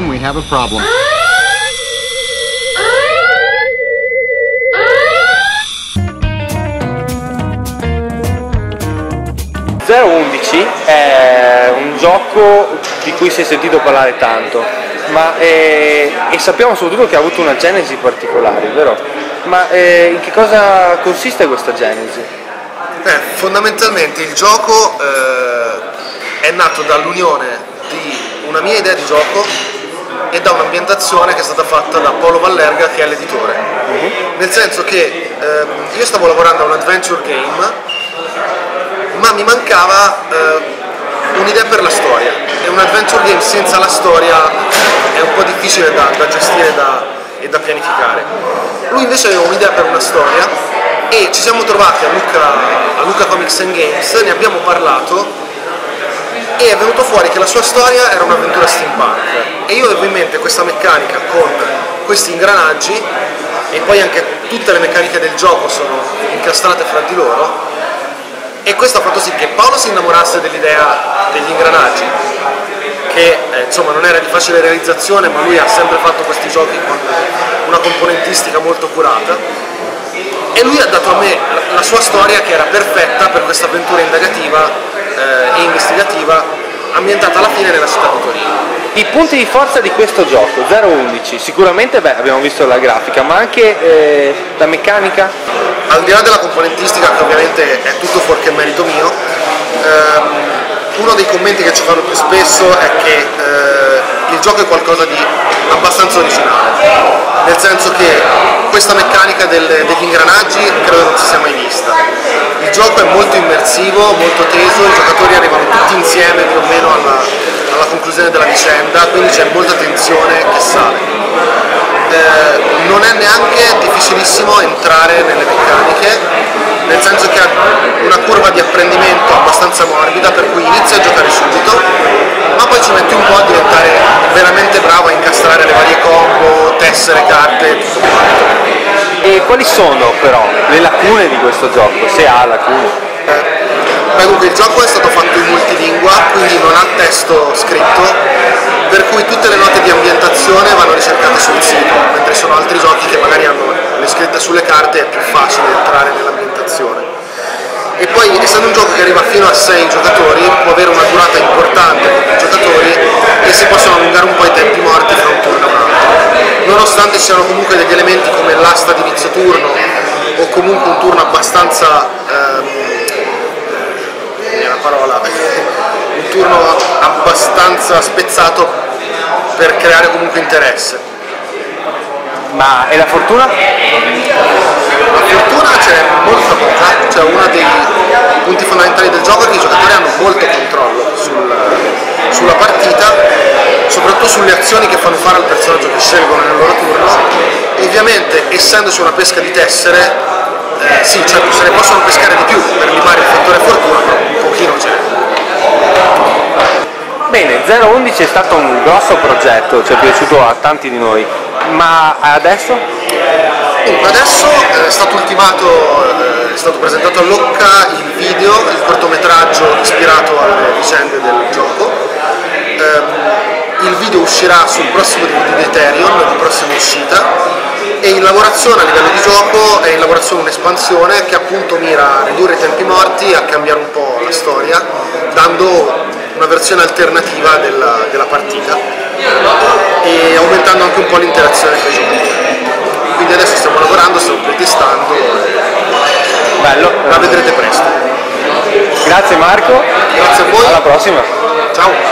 time, we'd have a problem. 011 è un gioco di cui si è sentito parlare tanto, ma e sappiamo soprattutto che ha avuto una genesi particolare, vero? Ma in che cosa consiste questa genesi? Fondamentalmente il gioco è nato dall'unione di una mia idea di gioco e da un'ambientazione che è stata fatta da Paolo Vallerga, che è l'editore. Nel senso che io stavo lavorando a un adventure game, ma mi mancava un'idea per la storia, e un adventure game senza la storia è un po' difficile da gestire e da pianificare. Lui invece aveva un'idea per una storia e ci siamo trovati a Lucca Comics and Games, ne abbiamo parlato e è venuto fuori che la sua storia era un'avventura steampunk e io avevo in mente questa meccanica con questi ingranaggi, e poi anche tutte le meccaniche del gioco sono incastrate fra di loro, e questo ha fatto sì che Paolo si innamorasse dell'idea degli ingranaggi, che insomma non era di facile realizzazione, ma lui ha sempre fatto questi giochi con una componentistica molto curata, e lui ha dato a me la sua storia, che era perfetta per questa avventura indagativa e investigativa ambientata alla fine nella città di Torino. I punti di forza di questo gioco, 011, sicuramente abbiamo visto la grafica, ma anche la meccanica? Al di là della componentistica, che ovviamente è tutto fuorché merito mio, uno dei commenti che ci fanno più spesso è che il gioco è qualcosa di abbastanza originale, nel senso che questa meccanica degli ingranaggi credo non si sia mai vista. Il gioco è molto immersivo, molto teso, i giocatori arrivano tutti insieme più o meno alla conclusione della vicenda, quindi c'è molta tensione che sale. Non è neanche difficilissimo entrare nelle meccaniche, nel senso che ha una curva di apprendimento abbastanza morbida, per cui inizi a giocare subito, ma poi ci metti un po' a diventare veramente bravo a incastrare le varie combo, tessere, carte, tutto quanto. E quali sono però le lacune di questo gioco, se ha lacune? Dunque il gioco è stato fatto in multilingua, quindi non ha testo scritto, per cui tutte le note di ambientazione vanno ricercate sul sito, mentre sono altri giochi che magari hanno le scritte sulle carte, è più facile entrare nell'ambientazione. E poi, essendo un gioco che arriva fino a 6 giocatori, può avere una durata importante con i giocatori e si possono allungare un po' i tempi morti fra un turno e un altro. Nonostante ci siano comunque degli elementi come l'asta di inizio turno o comunque un turno abbastanza un turno abbastanza spezzato per creare comunque interesse. Ma e la fortuna? La fortuna c'è molta poca, cioè uno dei punti fondamentali del gioco è che i giocatori hanno molto controllo sulla partita, soprattutto sulle azioni che fanno fare al personaggio che scelgono nel loro turno. Ovviamente, essendoci una pesca di tessere, sì, cioè se ne possono pescare di più per limare il fattore fortuna, però un pochino c'è. Bene, 011 è stato un grosso progetto, ci è piaciuto a tanti di noi, ma adesso? Adesso è stato ultimato, è stato presentato a Lucca il video, il cortometraggio ispirato alle vicende del gioco. Il video uscirà sul prossimo DVD di Ethereum, la prossima uscita, e in lavorazione a livello di gioco è in lavorazione un'espansione che appunto mira a ridurre i tempi morti, a cambiare un po' la storia, dando una versione alternativa della partita e aumentando anche un po' l'interazione tra i giocatori. Quindi adesso stiamo lavorando, stiamo pretestando, bello, la vedrete presto. Grazie Marco, grazie a voi, alla prossima. Ciao.